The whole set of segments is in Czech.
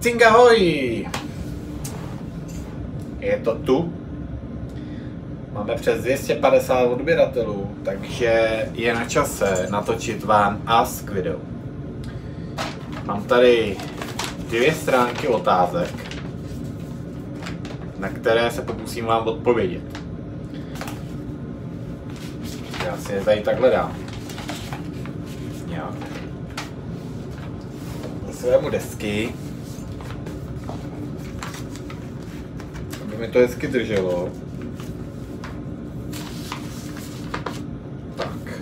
Cingahoj! Je to tu. Máme přes 250 odběratelů, takže je na čase natočit vám Ask video. Mám tady 2 stránky otázek, na které se pokusím vám odpovědět. Já si je tady takhle dám. Nějak. Svému desky, aby mi to hezky drželo. Tak.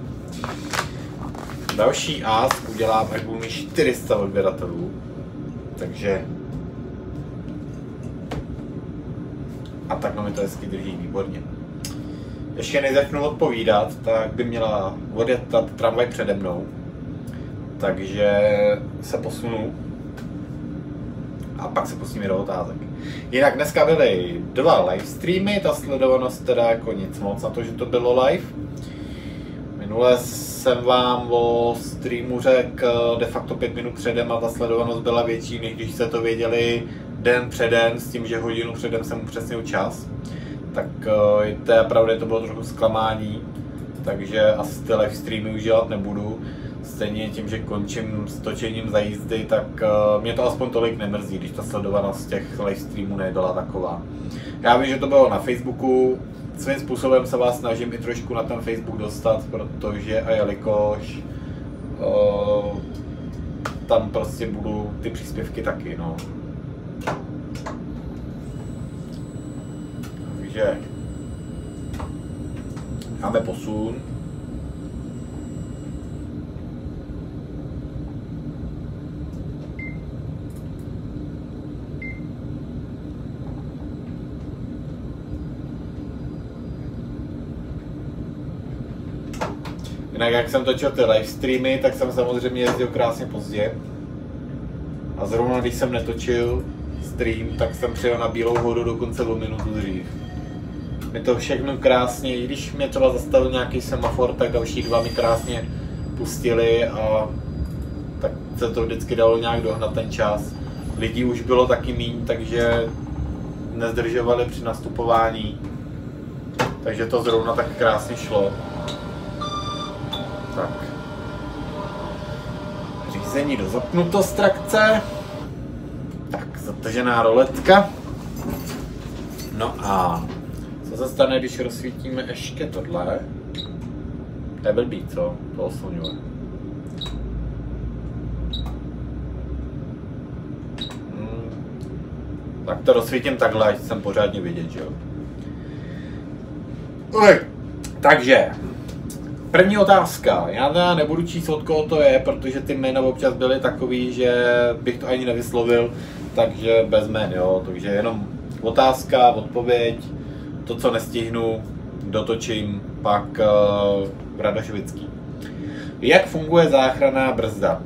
Další Ask udělám, až budu mít 400 odběratelů. Takže a takhle mi to hezky drží, výborně. Ještě než začnu odpovídat, tak by měla odjet ta tramvaj přede mnou. Takže se posunu a pak se pustíme do otázek. Jinak dneska byly 2 live streamy, ta sledovanost teda jako nic moc na to, že to bylo live. Minule jsem vám o streamu řekl de facto 5 minut předem a ta sledovanost byla větší, než když jste to věděli den předem, s tím, že hodinu předem jsem upřesnil čas. Tak to je pravda, to bylo trochu zklamání, takže asi ty live streamy už dělat nebudu. Stejně tím, že končím s točením za jízdy, tak mě to aspoň tolik nemrzí, když ta sledovanost těch live streamů nebyla taková. Já vím, že to bylo na Facebooku, svým způsobem se vás snažím i trošku na ten Facebook dostat, protože a jelikož tam prostě budou ty příspěvky taky, no. Takže máme posun. Jinak jak jsem točil ty live streamy, tak jsem samozřejmě jezdil krásně pozdě. A zrovna když jsem netočil stream, tak jsem přijel na Bílou horu dokonce o minutu dřív. Mi to všechno krásně, i když mě třeba zastavil nějaký semafor, tak další 2 mi krásně pustili a tak se to vždycky dalo nějak dohnat ten čas. Lidí už bylo taky míň, takže nezdržovali při nastupování. Takže to zrovna tak krásně šlo. Tak. Řízení do zapnutost trakce. Tak, zatažená roletka. No a co se stane, když rozsvítíme ještě tohle? To je blbý, co? To osluňuje. Tak to rozsvítím takhle, ať jsem pořádně vidět, že jo? Takže první otázka. Já teda nebudu číst, od koho to je, protože ty jména občas byly takový, že bych to ani nevyslovil, takže bez jmén, jo. Takže jenom otázka, odpověď, to, co nestihnu, dotočím, pak Radoševický. Jak funguje záchranná brzda?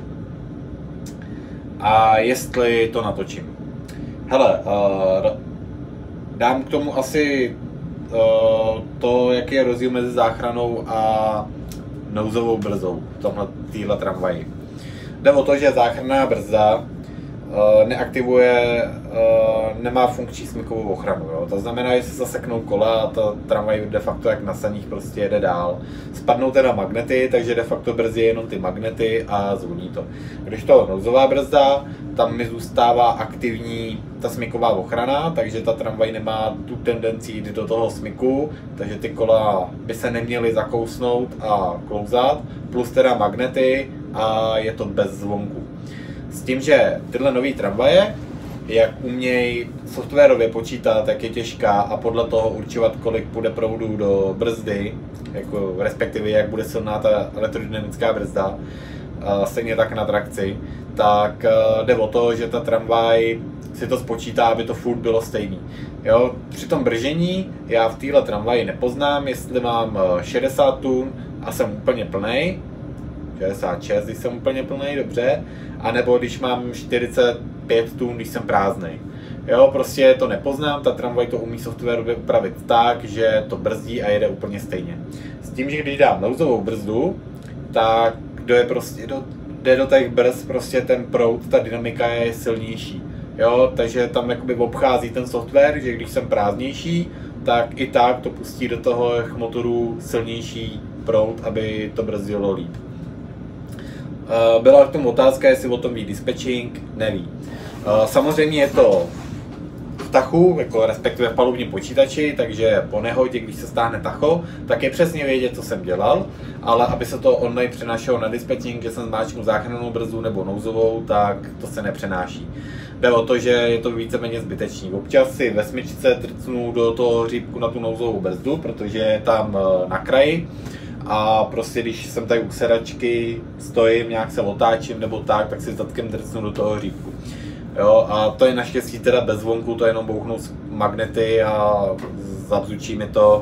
A jestli to natočím? Hele, dám k tomu asi to, jaký je rozdíl mezi záchranou a nouzovou brzdou v téhle tramvaji. Jde o to, že záchranná brzda neaktivuje, nemá funkční smykovou ochranu. Jo? To znamená, že se zaseknou kola a ta tramvaj de facto jak na saních prostě jede dál. Spadnou teda magnety, takže de facto brzdí jenom ty magnety a zvoní to. Když to nouzová brzda, tam mi zůstává aktivní ta smyková ochrana, takže ta tramvaj nemá tu tendenci jít do toho smyku, takže ty kola by se neměly zakousnout a klouzat, plus teda magnety a je to bez zvonku. S tím, že tyhle nové tramvaje, jak umějí softwarově počítat, jak je těžká a podle toho určovat, kolik půjde proudu do brzdy, jako respektive jak bude silná ta elektrodynamická brzda, stejně tak na trakci, tak jde o to, že ta tramvaj si to spočítá, aby to furt bylo stejný. Jo? Při tom bržení já v téhle tramvaji nepoznám, jestli mám 60 tun a jsem úplně plnej, 66, když jsem úplně plnej, dobře, anebo když mám 45 tun, když jsem prázdnej. Jo, prostě to nepoznám, ta tramvaj to umí softwarově upravit tak, že to brzdí a jede úplně stejně. S tím, že když dám nouzovou brzdu, tak kdo je prostě jde do těch brzd prostě ten proud, ta dynamika je silnější. Jo, takže tam jakoby obchází ten software, že když jsem prázdnější, tak i tak to pustí do toho motoru silnější proud, aby to brzdilo líp. Byla k tomu otázka, jestli o tom ví dispatching, neví. Samozřejmě je to v tachu, jako respektive v palubním počítači, takže po nehodě, když se stáhne tacho, tak je přesně vědět, co jsem dělal, ale aby se to online přenášelo na dispatching, že jsem zmáčknul záchrannou brzdu nebo nouzovou, tak to se nepřenáší. Jde o to, že je to víceméně zbytečný. Občas si ve smyčce trcnu do toho hříbku na tu nouzovou brzdu, protože je tam na kraji. A prostě když jsem tady u sedačky, stojím, nějak se otáčím nebo tak si zadkem trcnu do toho hříbku. Jo, a to je naštěstí teda bez zvonku, to jenom bouchnou magnety a zabzučí mi to.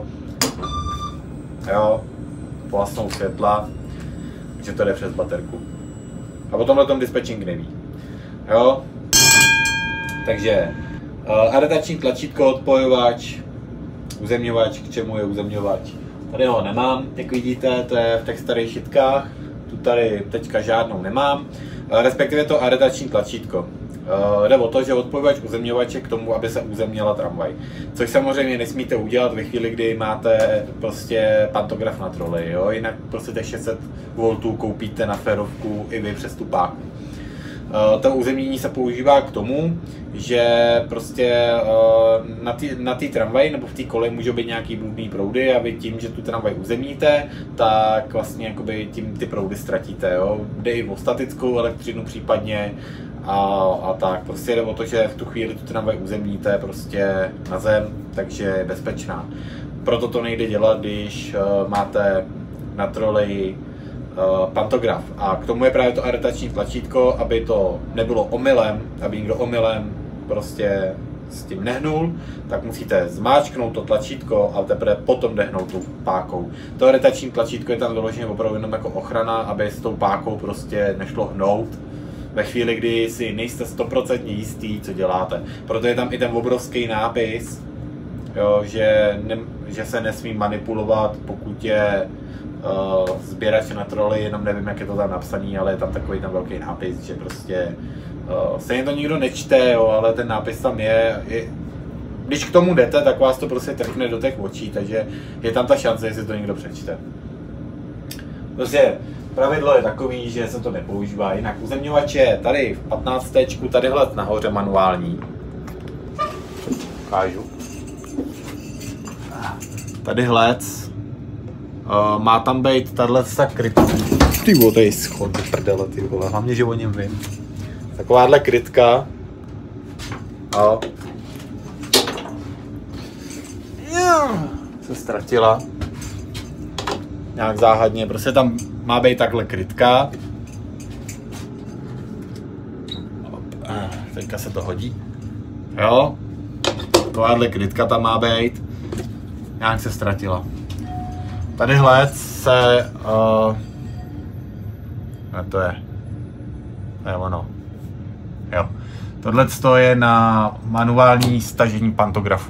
Jo, plasnou světla, že to jde přes baterku. A o tomhle tom dispatching neví. Jo, takže adaptační tlačítko, odpojovač, uzemňovač, k čemu je uzemňovač. Tady ho nemám, jak vidíte, to je v těch starých šitkách, tu tady teďka žádnou nemám, respektive to adaptační tlačítko. Jde o to, že odpojovač uzemňovače k tomu, aby se uzemnila tramvaj. Což samozřejmě nesmíte udělat ve chvíli, kdy máte prostě pantograf na troleji, jo? Jinak prostě těch 600 V koupíte na férovku i vy přes tu páku. To uzemnění se používá k tomu, že prostě na té tramvaji nebo v té koleji můžou být nějaký bludný proudy a vy tím, že tu tramvaj uzemníte, tak vlastně jakoby tím ty proudy ztratíte. Jo? Jde i o statickou elektřinu případně a tak. Prostě jde o to, že v tu chvíli tu tramvaj uzemníte prostě na zem, takže je bezpečná. Proto to nejde dělat, když máte na troleji pantograf. A k tomu je právě to adaptační tlačítko, aby to nebylo omylem, aby někdo omylem prostě s tím nehnul, tak musíte zmáčknout to tlačítko a teprve potom dehnout tou pákou. To adaptační tlačítko je tam vyložené opravdu jenom jako ochrana, aby s tou pákou prostě nešlo hnout ve chvíli, kdy si nejste 100% jistý, co děláte. Proto je tam i ten obrovský nápis, jo, že se nesmí manipulovat, pokud je sběrač na troly, jenom nevím, jak je to tam napsaný, ale je tam takový tam velký nápis, že prostě se to nikdo nečte, jo, ale ten nápis tam je. Když k tomu jdete, tak vás to prostě trhne do těch očí, takže je tam ta šance, jestli to někdo přečte. Prostě pravidlo je takový, že se to nepoužívá, jinak uzemňovače tady v 15. tadyhle nahoře manuální. Ukážu. Tadyhle. Má tam být tato krytka. Ty vole, tady schod, ty prdele, ty vole, hlavně, že o něm vím. Takováhle krytka. A se ztratila. Nějak záhadně, prostě tam má být takhle krytka. Teďka se to hodí. Jo. Takováhle krytka tam má být. Nějak se ztratila. Tadyhle se, to je ono, jo. Tohle je na manuální stažení pantografu.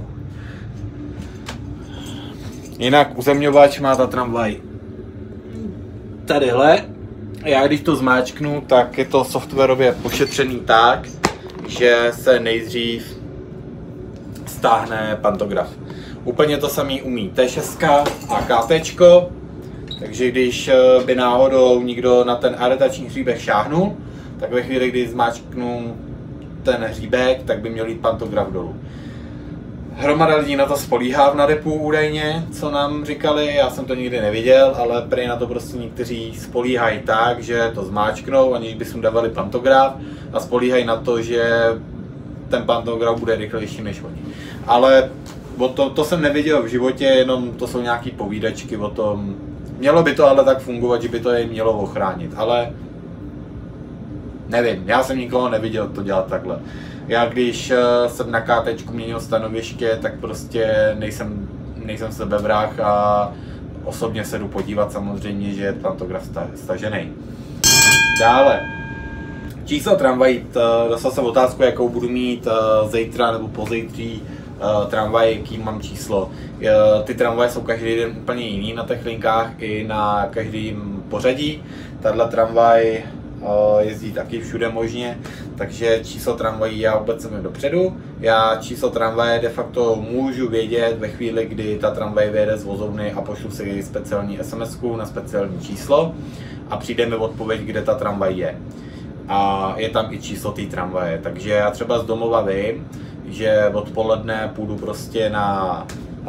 Jinak uzemňovač má ta tramvaj tadyhle. Já když to zmáčknu, tak je to softwarově pošetřený tak, že se nejdřív stáhne pantograf. Úplně to samý umí T6 a KT, takže když by náhodou někdo na ten adaptační hříbek šáhnul, tak ve chvíli, kdy zmáčknu ten hříbek, tak by měl jít pantograf dolů. Hromada lidí na to spolíhá v nadepu údajně, co nám říkali, já jsem to nikdy neviděl, ale prý na to prostě někteří spolíhají tak, že to zmáčknou, aniž by sundávali pantograf a spolíhají na to, že ten pantograf bude rychlejší než oni. Ale to jsem neviděl v životě, jenom to jsou nějaký povídačky o tom. Mělo by to ale tak fungovat, že by to je mělo ochránit, ale nevím, já jsem nikoho neviděl to dělat takhle. Já když jsem na KT měnil stanoviště, tak prostě nejsem sebevrah a osobně se jdu podívat samozřejmě, že je pantograf stažený. Dále. Číslo tramvají, dostal jsem otázku, jakou budu mít zítra nebo pozítří tramvaj, jaký mám číslo. Ty tramvaje jsou každý den úplně jiný na těch linkách i na každém pořadí. Tahle tramvaj jezdí taky všude možně, takže číslo tramvají já vůbec jsem dopředu. Já číslo tramvaje de facto můžu vědět ve chvíli, kdy ta tramvaj vyjede z vozovny a pošlu si speciální SMS-ku na speciální číslo a přijde mi odpověď, kde ta tramvaj je. A je tam i číslo té tramvaje, takže já třeba z domova vím, že odpoledne půjdu prostě na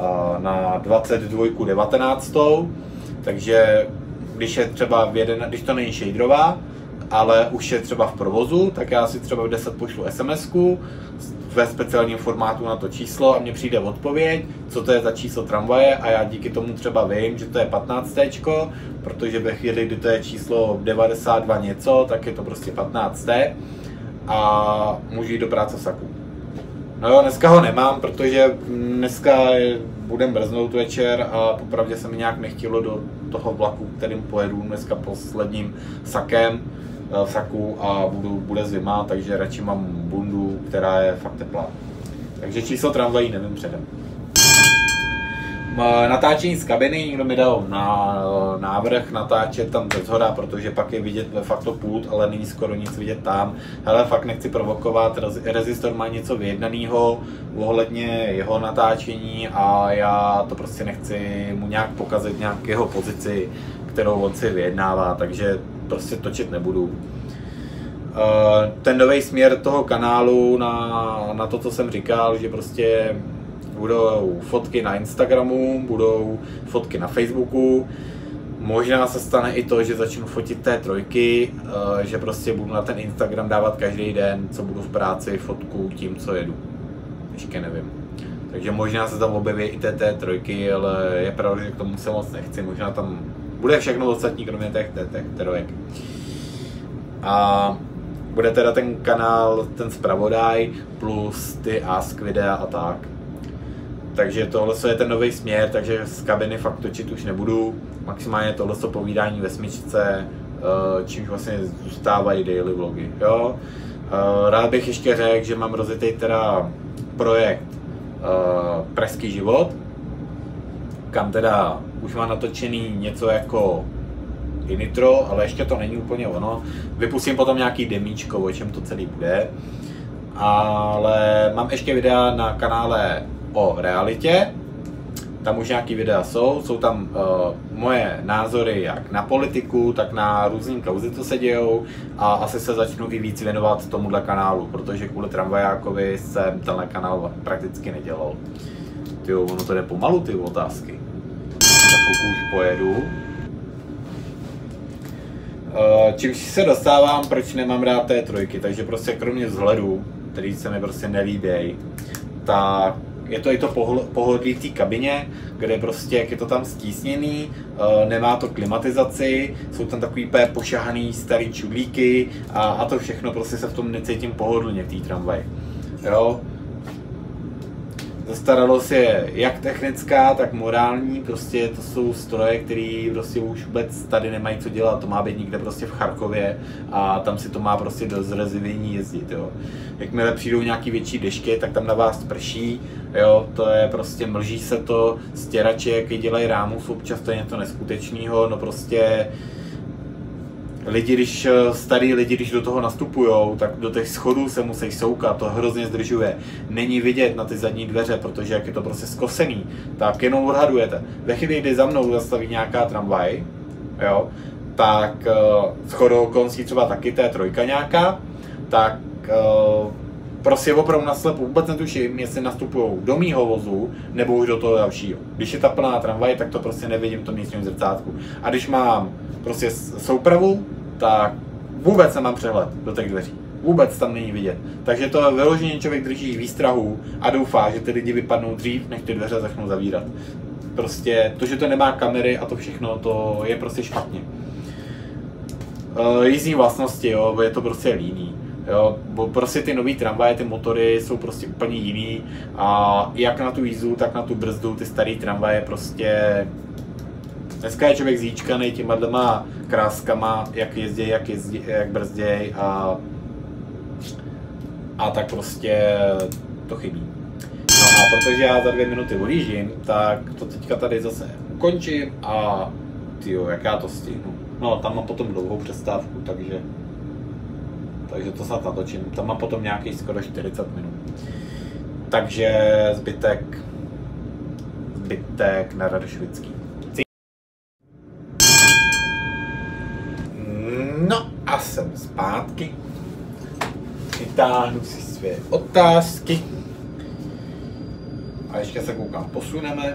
22:19, takže když je třeba když to není šejdrová, ale už je třeba v provozu, tak já si třeba v 10 pošlu SMS-ku ve speciálním formátu na to číslo a mně přijde odpověď, co to je za číslo tramvaje a já díky tomu třeba vím, že to je 15, protože ve chvíli, kdy to je číslo 92 něco, tak je to prostě 15 a můžu jít do práce v saku. No jo, dneska ho nemám, protože dneska budem brznout večer a popravdě se mi nějak nechtělo do toho vlaku, kterým pojedu dneska posledním sakem v saku a bude zima, takže radši mám bundu, která je fakt teplá. Takže číslo tramvají nevím předem. Natáčení z kabiny, někdo mi dal návrh natáčet tam ze zhora, protože pak je vidět de facto pult, ale není skoro nic vidět tam. Hele, fakt nechci provokovat, Rezistor má něco vyjednaného ohledně jeho natáčení a já to prostě nechci mu nějak pokazit nějak jeho pozici, kterou on si vyjednává, takže prostě točit nebudu. Ten nový směr toho kanálu na to, co jsem říkal, že prostě budou fotky na Instagramu, budou fotky na Facebooku. Možná se stane i to, že začnu fotit T3, že prostě budu na ten Instagram dávat každý den, co budu v práci, fotku tím, co jedu. Ještě nevím. Takže možná se tam objeví i T3, ale je pravda, že k tomu se moc nechci. Možná tam bude všechno ostatní, kromě těch T3. A bude teda ten kanál, ten zpravodaj, plus ty ask videa a tak. Takže tohle je ten nový směr, takže z kabiny fakt točit už nebudu. Maximálně tohle povídání ve smyčce, čímž vlastně zůstávají daily vlogy. Jo? Rád bych ještě řekl, že mám rozjetý teda projekt Pražský život, kam teda už mám natočený něco jako intro, ale ještě to není úplně ono. Vypustím potom nějaký demíčko, o čem to celý bude. Ale mám ještě videa na kanále o realitě, tam už nějaký videa jsou tam moje názory jak na politiku, tak na různý kauzy, co se dějou a asi se začnu i víc věnovat tomuhle kanálu, protože kvůli tramvajákovi jsem tenhle kanál prakticky nedělal. Tyjo, ono to jde pomalu, ty otázky. Za chvilku už pojedu. Čímž se dostávám, proč nemám rád T3, takže prostě kromě vzhledu, který se mi prostě nelíbí, tak je to i to pohodlí v té kabině, kde prostě jak je to tam stísněný, nemá to klimatizaci, jsou tam takový pošahaný starý čudlíky a to všechno prostě se v tom necítím pohodlně v té tramvaji. Jo? Zastaralost je jak technická, tak morální, prostě to jsou stroje, které prostě už vůbec tady nemají co dělat, to má být někde prostě v Charkově a tam si to má prostě do zrezivění jezdit, jo. Jakmile přijdou nějaký větší dešky, tak tam na vás prší, jo, to je prostě mlží se to, stěrače, jaký dělají rámus, občas to je něco neskutečného, no prostě starý lidi, když do toho nastupujou, tak do těch schodů se musí soukat, to hrozně zdržuje. Není vidět na ty zadní dveře, protože jak je to prostě skosený, tak jenom odhadujete. Ve chvíli, kdy za mnou zastaví nějaká tramvaj, jo, tak shodou okolností třeba taky T3 nějaká, tak prostě opravdu naslepu vůbec netuším, jestli nastupují do mýho vozu nebo už do toho dalšího. Když je ta plná tramvaj, tak to prostě nevidím v tom místním zrcátku. A když mám prostě soupravu, tak vůbec nemám přehled do těch dveří. Vůbec tam není vidět. Takže to vyloženě člověk drží výstrahu a doufá, že ty lidi vypadnou dřív, než ty dveře začnou zavírat. Prostě to, že to nemá kamery a to všechno, to je prostě špatně. Jízdní vlastnosti, jo, je to prostě líný. Jo, bo prostě ty nový tramvaje, ty motory jsou prostě úplně jiný a jak na tu jízdu, tak na tu brzdu, ty starý tramvaje prostě. Dneska je člověk zíčkaný těma kráskama, jak jezdí, jak brzděj a tak prostě to chybí. No a protože já za 2 minuty odjíždím, tak to teďka tady zase ukončím a tyjo, jak já to stihnu. No tam mám potom dlouhou přestávku, takže takže to snad natočím. Tam mám potom nějaký skoro 40 minut. Takže zbytek na Radošvický. No a jsem zpátky. Vytáhnu si své otázky. A ještě se koukám, posuneme.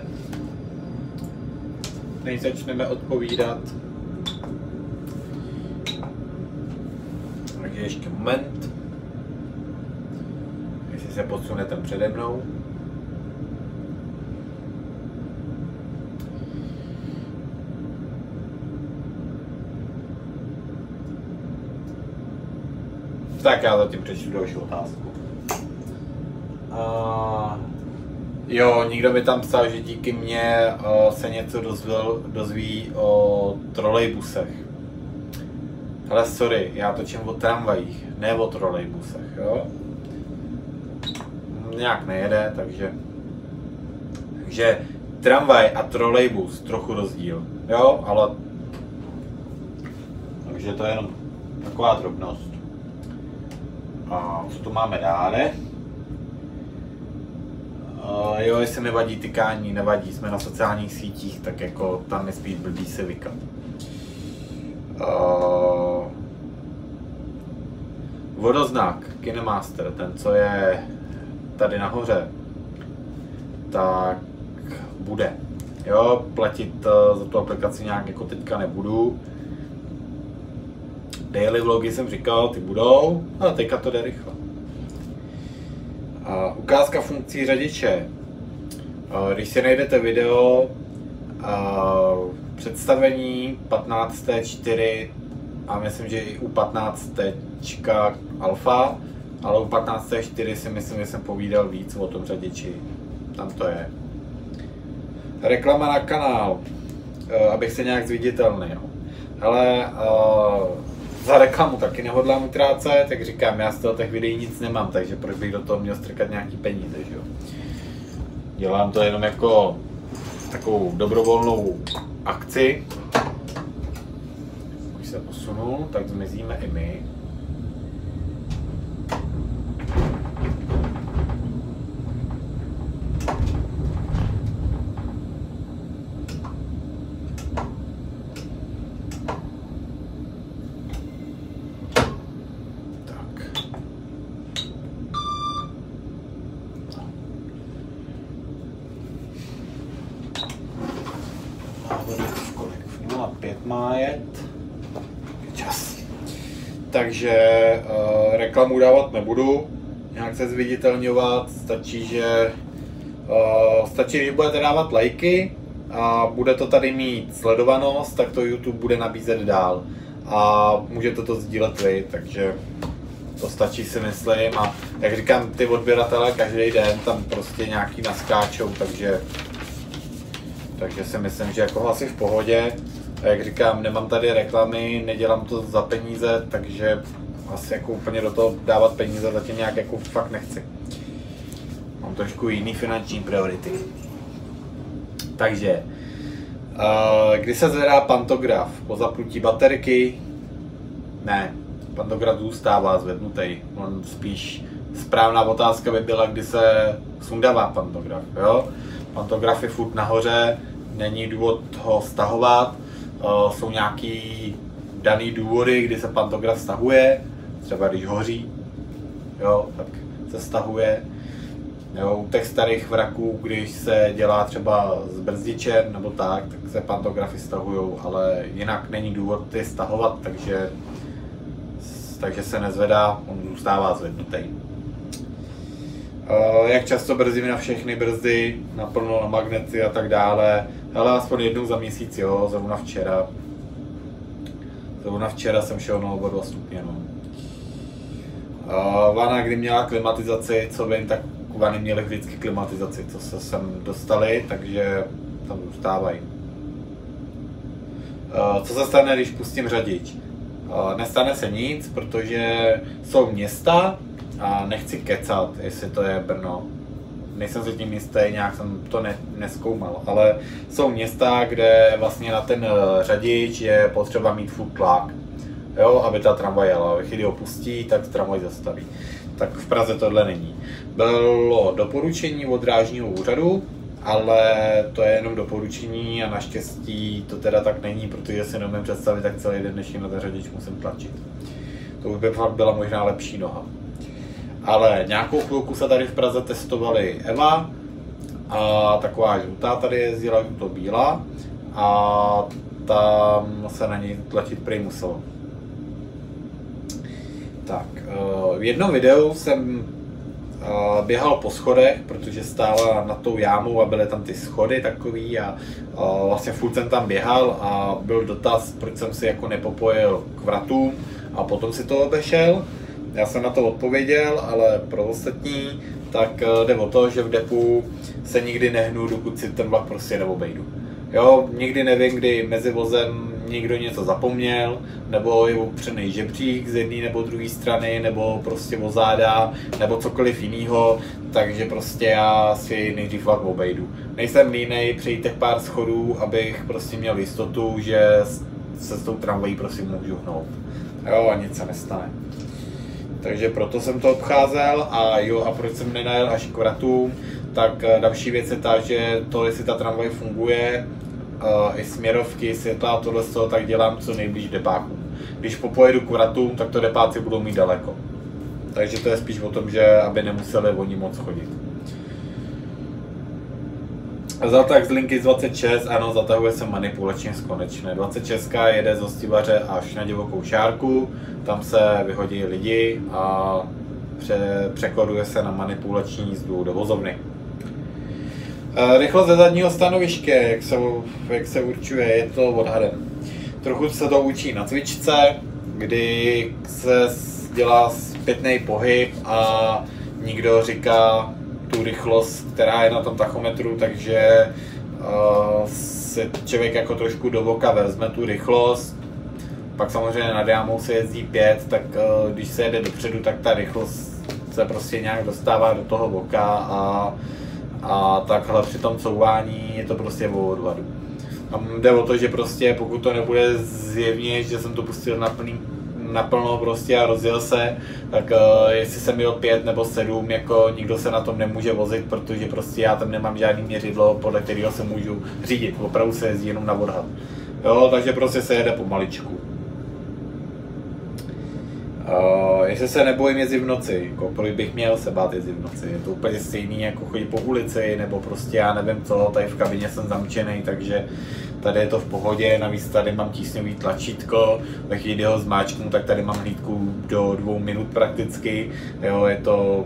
Než začneme odpovídat. Takže ještě moment. Jestli se posune ten přede mnou. Tak já zatím přečtu další otázku. Jo, někdo mi tam psal, že díky mně se něco dozví o trolejbusech. Ale sorry, já točím o tramvajích, ne o trolejbusech, jo? Nějak nejede, takže tramvaj a trolejbus, trochu rozdíl, jo? Ale takže to je jenom taková drobnost. A co tu máme dále? Jo, jestli nevadí tykání, nevadí, jsme na sociálních sítích, tak jako tam je spíš blbý se vykat. Vodoznak KineMaster, ten co je tady nahoře, tak bude. Jo, platit za tu aplikaci nějak jako teďka nebudu. Daily vlogy jsem říkal, ty budou, ale teďka to jde rychle. Ukázka funkcí řadiče. Když si najdete video představení 15.4 a myslím, že i u 15. alfa, ale u 15.4 si myslím, že jsem povídal víc o tom řadiči. Tam to je. Reklama na kanál, abych se nějak zviditelnil. Ale za reklamu taky nehodlám utrácet, jak říkám, já z toho těch videí nic nemám, takže proč bych do toho měl strkat nějaký peníze, že jo. Dělám to jenom jako takovou dobrovolnou akci. Když se posunu, tak zmizíme i my. Má jet. Čas. Takže reklamu dávat nebudu, nějak se zviditelňovat, stačí, že když budete dávat lajky a bude to tady mít sledovanost, tak to YouTube bude nabízet dál a můžete to sdílet vy, takže to stačí, si myslím, a jak říkám, ty odběratelé každý den tam prostě nějaký naskáčou, takže si myslím, že jako asi v pohodě. A jak říkám, nemám tady reklamy, nedělám to za peníze, takže asi jako úplně do toho dávat peníze zatím nějak jako fakt nechci. Mám trošku jiný finanční priority. Takže, kdy se zvedá pantograf? Po zapnutí baterky? Ne, pantograf zůstává zvednutý. On spíš správná otázka by byla, kdy se sundává pantograf. Jo? Pantograf je furt nahoře, není důvod ho stahovat. Jsou nějaký daný důvody, kdy se pantograf stahuje, třeba když hoří, jo, tak se stahuje. Jo, u těch starých vraků, když se dělá třeba s brzdičem nebo tak se pantografy stahují, ale jinak není důvod je stahovat, takže se nezvedá, on zůstává zvednutý. Jak často brzdíme na všechny brzdy, naplno na magnety a tak dále, ale aspoň jednou za měsíc, jo, zrovna včera jsem šel na oba 2 stupně, no. Vana, kdy měla klimatizaci, co vím, tak vany měly vždycky klimatizaci, co se sem dostali, takže tam zůstávají. Co se stane, když pustím řadič? Nestane se nic, protože jsou města, a nechci kecat, jestli to je Brno. Nejsem si tím jistý, nějak jsem to nezkoumal, ale jsou města, kde vlastně na ten řadič je potřeba mít furt tlak. jo, aby ta tramvaj jela. Když ji opustí, tak tramvaj zastaví. Tak v Praze tohle není. Bylo doporučení od drážního úřadu, ale to je jenom doporučení a naštěstí to teda tak není, protože si neumím představit, tak celý den dnešní na ten řadič musím tlačit. To už by fakt byla možná lepší noha. Ale nějakou chvilku se tady v Praze testovali Eva a taková žlutá tady jezdila, to bílá a tam se na něj tlačit prej muselo. Tak, v jednom videu jsem běhal po schodech, protože stála nad tou jámou a byly tam ty schody takový a vlastně furt jsem tam běhal a byl dotaz, proč jsem si jako nepopojil k vratům a potom si to obešel. Já jsem na to odpověděl, ale pro ostatní tak jde o to, že v depu se nikdy nehnu, dokud si ten vlak prostě neobejdu. Jo, nikdy nevím, kdy mezi vozem někdo něco zapomněl, nebo je opřený žebřík z jedné nebo druhé strany, nebo prostě o záda, nebo cokoliv jiného, takže prostě já si nejdřív vlak obejdu. Nejsem línej přejít těch pár schodů, abych prostě měl jistotu, že se s tou tramvají prostě můžu hnout. Jo, a nic se nestane. Takže proto jsem to obcházel a jo, a proč jsem nenajel až k vratům, tak další věc je ta, že to, jestli ta tramvaj funguje, i směrovky, světla, tohle z toho, tak dělám co nejblíž depákům. Když popojedu k vratům, tak to depáci budou mít daleko. Takže to je spíš o tom, že aby nemuseli oni moc chodit. Zatah z linky 26, ano, zatahuje se manipulačně z konečné. 26 jede z Hostivaře až na Divokou Šárku, tam se vyhodí lidi a překoduje se na manipulační jízdu do vozovny. Rychlost ze zadního stanoviště, jak se určuje, je to odhadem. Trochu se to učí na cvičce, kdy se dělá zpětný pohyb a někdo říká tu rychlost, která je na tom tachometru, takže se člověk jako trošku do voka vezme tu rychlost. Pak samozřejmě nad jámou se jezdí 5, tak když se jede dopředu, tak ta rychlost se prostě nějak dostává do toho voka a takhle při tom couvání je to prostě o odvadu. Tam jde o to, že prostě pokud to nebude zjevně, že jsem to pustil naplno prostě a rozjel se, tak jestli jsem jel 5 nebo 7, jako nikdo se na tom nemůže vozit, protože prostě já tam nemám žádný měřidlo, podle kterého se můžu řídit. Opravdu se jezdí jenom na odhad. Jo, takže prostě se jede pomaličku. Jestli se nebojím jezdit v noci, jako kolik bych měl se bát jezdit v noci, je to úplně stejný jako chodit po ulici, nebo prostě já nevím co, tady v kabině jsem zamčený, takže tady je to v pohodě, navíc tady mám tísňový tlačítko, ve chvíli, kdy ho zmáčknu, tak tady mám hlídku do 2 minut prakticky, jo, je to...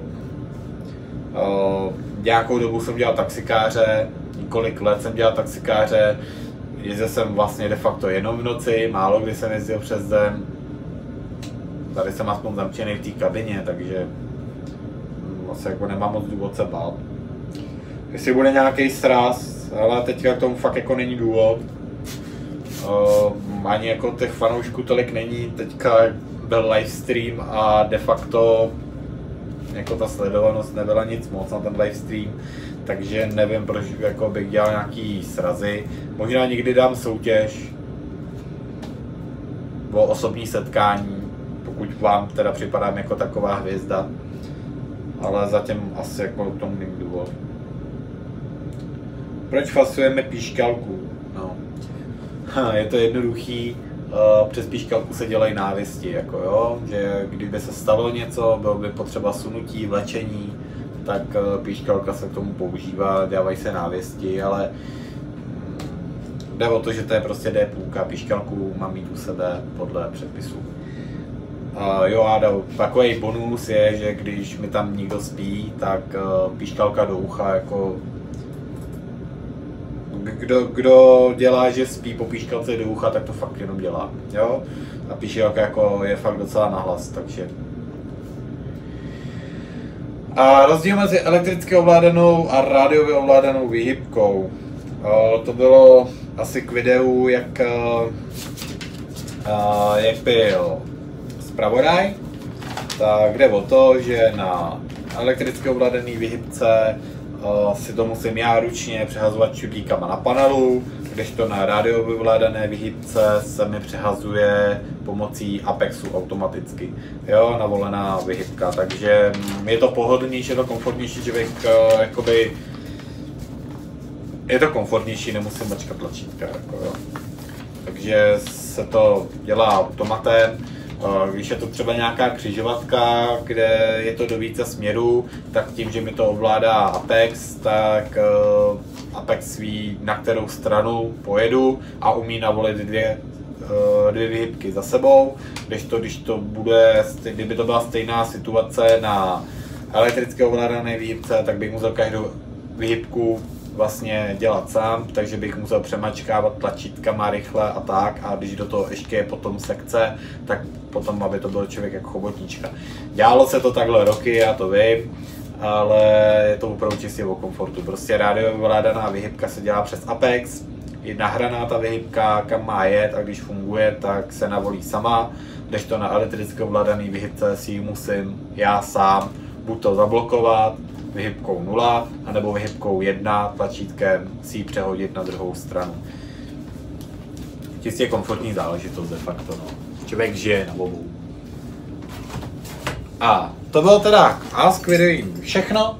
Nějakou dobu jsem dělal taxikáře, několik let jsem dělal taxikáře, jezdil jsem vlastně de facto jenom v noci, málo kdy jsem jezdil přes den. Tady jsem aspoň zamčený v té kabině, takže vlastně jako nemám moc důvod se bát. Jestli bude nějaký sraz, ale teďka k tomu fakt jako není důvod. Ani jako těch fanoušků tolik není, teďka byl livestream a de facto jako ta sledovanost nebyla nic moc na ten livestream, takže nevím, proč jako bych dělal nějaký srazy. Možná někdy dám soutěž o osobní setkání, pokud vám teda připadám jako taková hvězda, ale zatím asi jako k tomu není důvod. Proč fasujeme píšťalku? No. Je to jednoduchý, přes píšťalku se dělají návěsti, jako jo, že kdyby se stalo něco, bylo by potřeba sunutí, vlečení, tak píšťalka se k tomu používá, dělají se návěsti, ale jde o to, že to je prostě D-půlka, píšťalku mám mít u sebe podle předpisů. Jo, a takový bonus je, že když mi tam někdo spí, tak píšťalka do ucha, jako kdo dělá, že spí po píšťalce do ucha, tak to fakt jenom dělá, jo. A píšťalka jako je fakt docela nahlas, takže. A rozdíl mezi elektricky ovládanou a rádiově ovládanou výhybkou. To bylo asi k videu, jak byl zpravodaj, tak jde o to, že na elektricky ovládaný výhybce si to musím já ručně přehazovat čudlíkama na panelu, kdežto na rádiově ovládané výhybce se mi přehazuje pomocí Apexu automaticky. Jo, navolená výhybka, takže je to pohodlnější, je to komfortnější, člověk jakoby je to komfortnější, nemusím mačkat tlačítka. Jako, jo. Takže se to dělá automatem. Když je to třeba nějaká křižovatka, kde je to do více směrů, tak tím, že mi to ovládá Apex, tak Apex ví, na kterou stranu pojedu a umí navolit dvě výhybky za sebou. Kdyby to byla stejná situace na elektrické ovládané výhybce, tak bych musel každou výhybku vlastně dělat sám, takže bych musel přemačkávat tlačítkama rychle a tak, a když do toho ještě je potom sekce, tak potom, aby to byl člověk jako chobotnička. Dělalo se to takhle roky, já to vím, ale je to opravdu čistě o komfortu. Prostě rádiově ovládaná výhybka se dělá přes Apex, je nahraná ta výhybka, kam má jet, a když funguje, tak se navolí sama, kdežto na elektrické ovládaný výhybce si ji musím já sám buď to zablokovat výhybkou 0, anebo výhybkou 1 tlačítkem si ji přehodit na druhou stranu. Čistě komfortní záležitost de facto, no. Člověk žije na obou. A to bylo teda Ask videím všechno.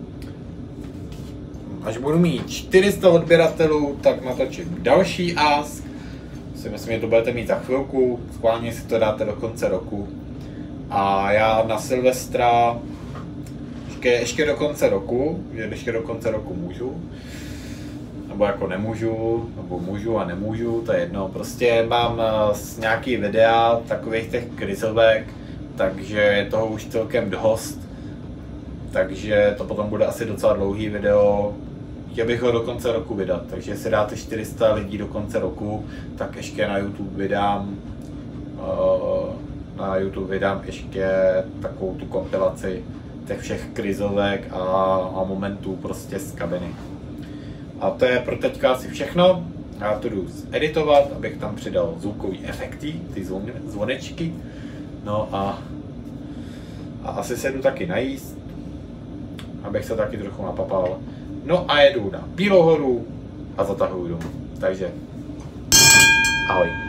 Až budu mít 400 odběratelů, tak natočím další Ask. Si myslím, že to budete mít za chvilku, schválně si to dáte do konce roku. A já na Silvestra ještě do konce roku, že ještě do konce roku můžu, nebo jako nemůžu, nebo můžu a nemůžu, to je jedno. Prostě mám nějaký videa takových těch krizovek, takže je toho už celkem dost, takže to potom bude asi docela dlouhý video. Chtěl bych ho do konce roku vydat, takže jestli dáte 400 lidí do konce roku, tak ještě na YouTube vydám ještě takovou tu kompilaci těch všech krizovek a momentů prostě z kabiny. A to je pro teďka asi všechno. Já to jdu editovat, abych tam přidal zvukový efekty, ty zvonečky. No a asi se jdu taky najíst, abych se taky trochu napapal. No a jedu na Bílou horu a zatahuju domů. Takže ahoj.